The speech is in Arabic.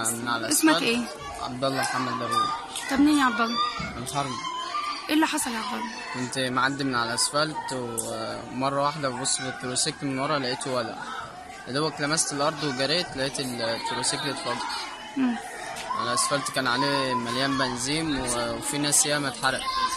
من على الاسفلت. اسمك ايه؟ عبد الله محمد داوود. طب منين يا عبد الله؟ من الحرم. ايه اللي حصل يا عبد الله؟ كنت معدي من على الاسفلت ومره واحده ببص في التروسيكل من ورا لقيته ولع. يا دوبك لمست الارض وجريت لقيت التروسيكل اتفجر. الاسفلت كان عليه مليان بنزين وفي ناس ياما اتحرقت.